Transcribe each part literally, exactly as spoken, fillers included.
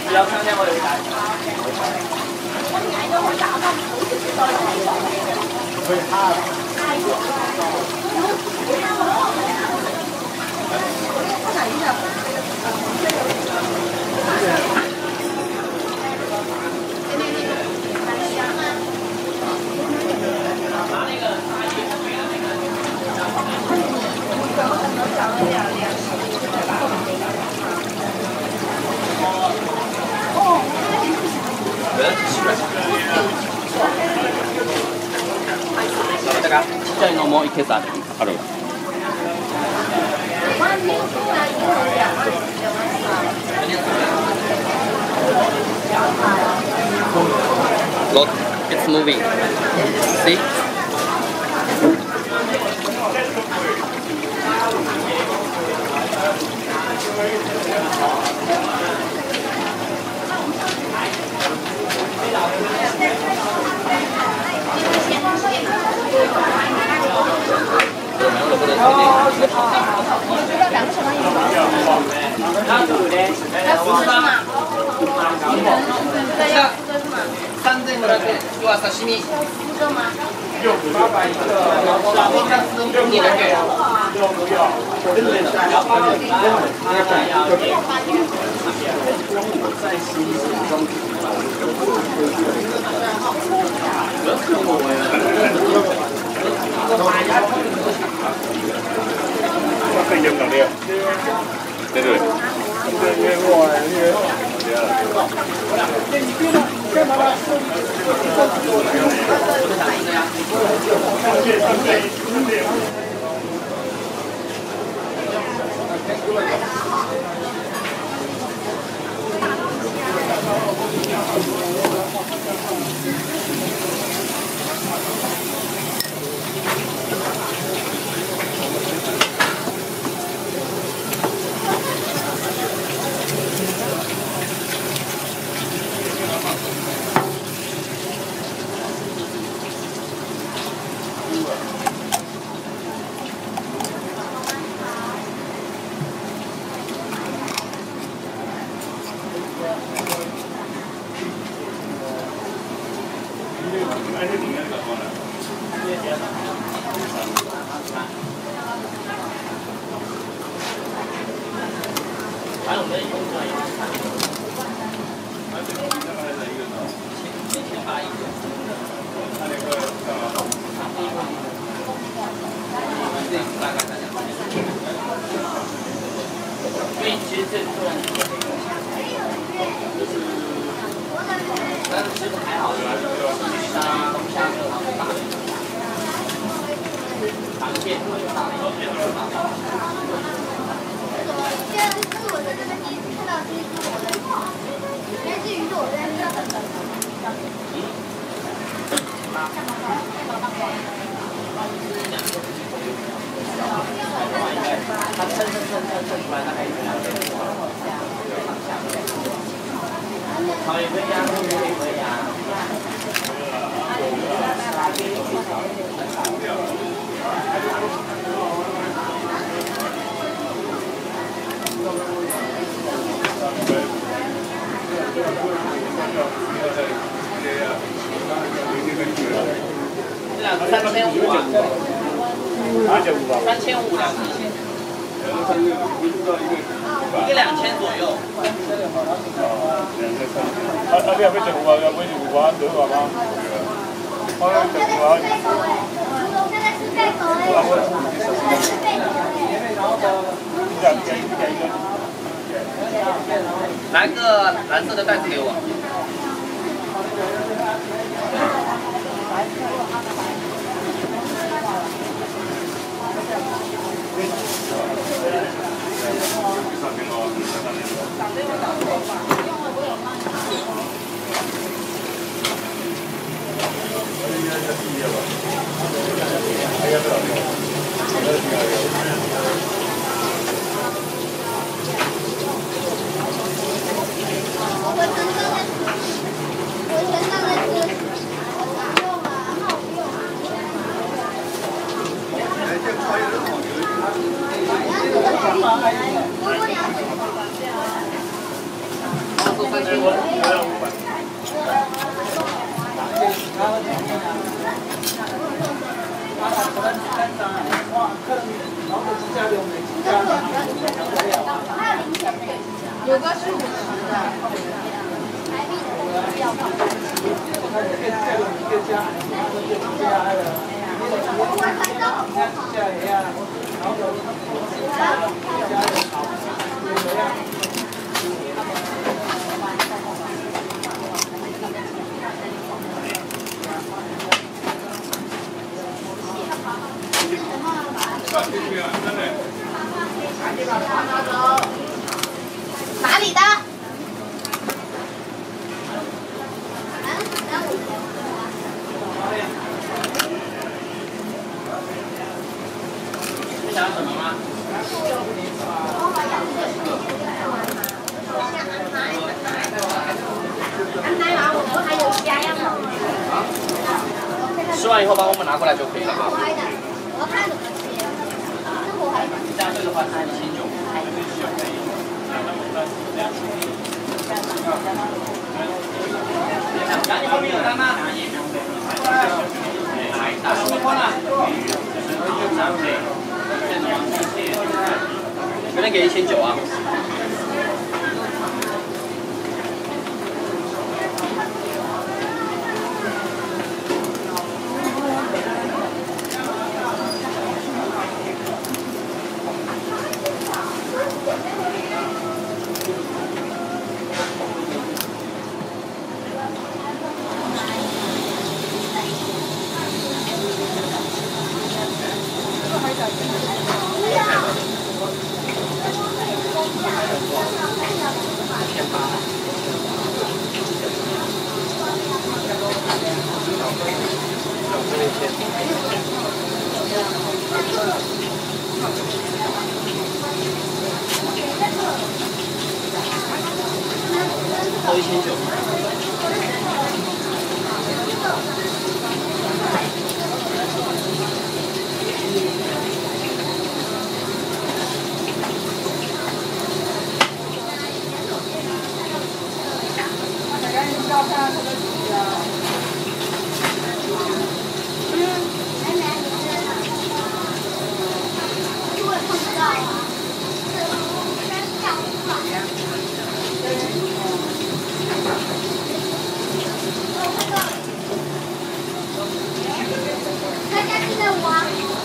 只要看见我有一台。可以看。だからちっちゃいのもいけさある。Look, it's moving. See?三千五百円。要は刺身。八百一个。你的给。可以用的了。对对。三千五啊！三千五两只，一个两千左右。啊啊！你又要食五啊？又买五万多个吗？我要食五万。拿个蓝色的袋子给我。 来。 有个是五十的。 哪里的？ 你想要什么吗？ 安排完，我们还有家样吗？ 吃完以后帮我们拿过来就可以了。 我看怎么切。 这样对的话是一千九。然后你后面有单吗？打什么宽啊？昨天给一千九啊。都一千九。 大家记得我。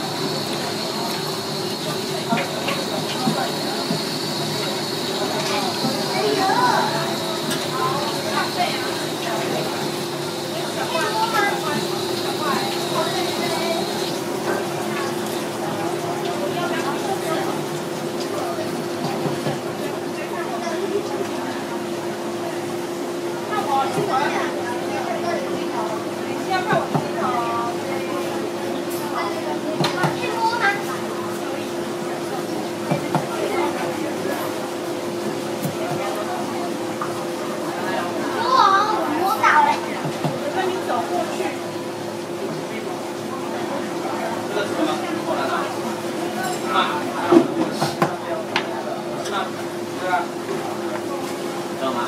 知道吗？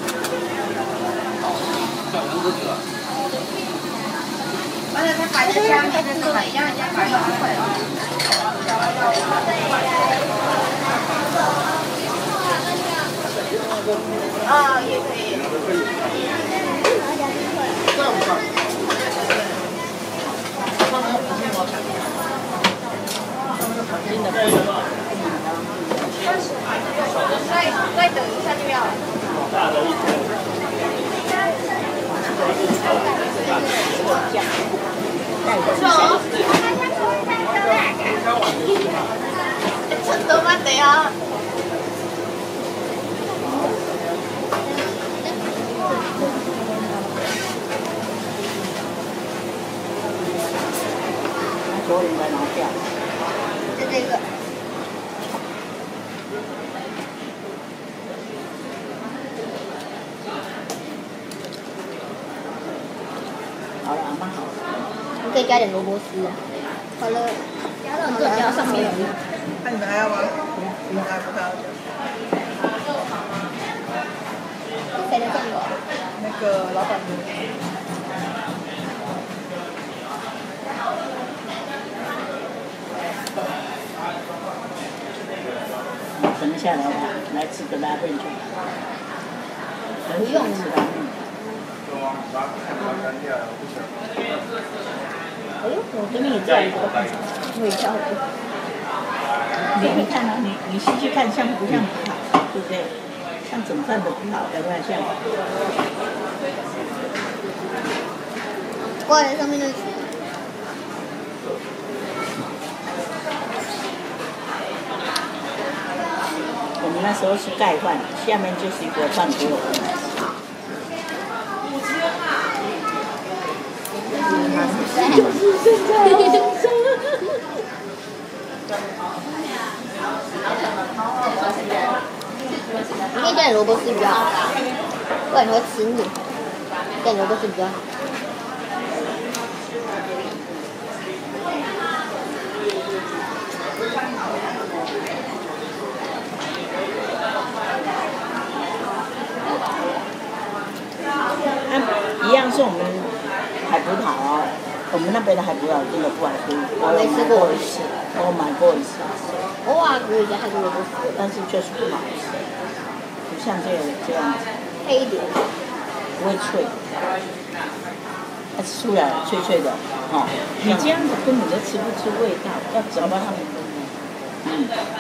小杨哥哥。 完了，他摆在下面的时候，让人家摆到会了。啊，也可以。 这样子。 新的可以吗？ 再再等一下就要。 大的一千。 真的吗？对啊。 手里来拿掉。 就这个。 好了，阿妈好了。 你可以加点萝卜丝啊。好了，加到这加上面。 那你们还要吗？你们还不还要？ 谁谁的酱油？ 那个老板娘。 等一下来吧，来吃个拉面去。 不用吃拉面。 哎呦，我这边也叫一个，我也叫一个。 你你看啊，你你细细看像不像葡萄，对不对？像整串的葡萄，有没有像？ 挂在上面的。 我们那时候是盖饭，下面就是一个饭锅。就是现在。 因为酱萝卜丝比较好，不然你会吃腻。酱萝卜丝比较好。 一样是我们海葡萄哦，我们那边的海葡萄真的不好吃，我有买过一次，我买过一次。 偶尔可以加海萝卜丝， 但是就是不好吃，不像这个这样子， 配一点， 不会脆，它吃出来脆脆的，哦，你这样子根本就吃不出味道，要找到它们的，嗯，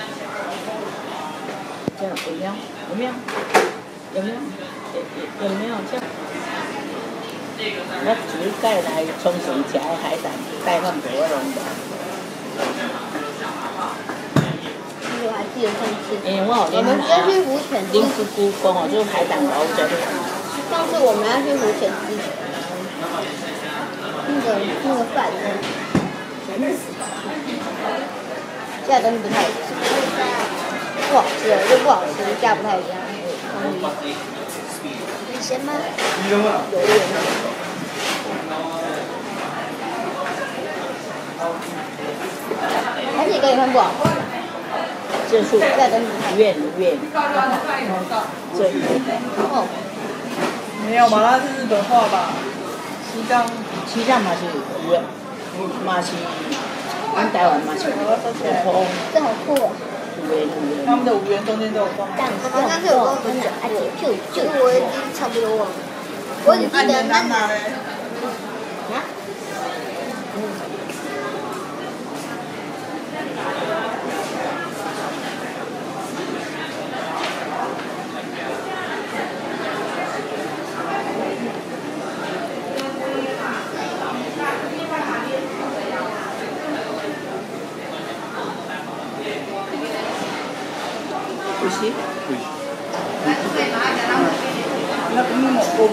这样有没有？有没有？有没有？有有没有这样？我煮盖来冲绳吃海胆，盖饭不会弄的。 我还记得上次， 因为我有我们要去浮潜之林福姑公哦，就是海胆捞着。 上次我们要去浮潜之前，那个那个饭，现在东西不太一样，不好吃了就不好吃，价不太一样。很咸吗？有一点。还是你跟你看不好？ 就是院院，这哦， 没有嘛，那是日本话吧？西藏。 西藏嘛是有，嘛是，咱台湾嘛是有风。 这好酷哦！ 有缘有缘。 他们的五元中间都有光。 这样子，刚刚是有跟我们讲，而且就就我已经差不多忘了，我只记得那哪啊？ 不是。 那不是我。